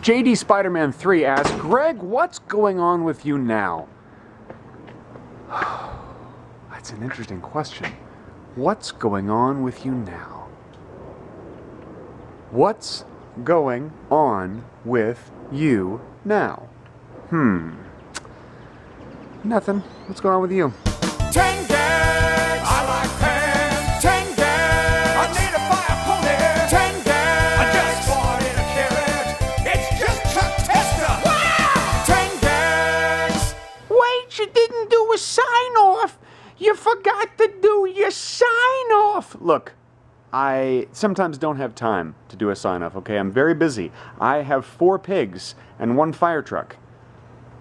JD Spider-Man 3 asks, Greg, what's going on with you now? That's an interesting question. What's going on with you now? What's going on with you now? Nothing. What's going on with you? 10 gags! I like pants! 10 gags! I need a fire pony! 10 gags! I just wanted a carrot! It's just Chuck Testa! Wow! 10 gags! Wait, you didn't do a sign-off! You forgot to do your sign-off! Look, I sometimes don't have time to do a sign-off, okay? I'm very busy. I have 4 pigs and 1 fire truck.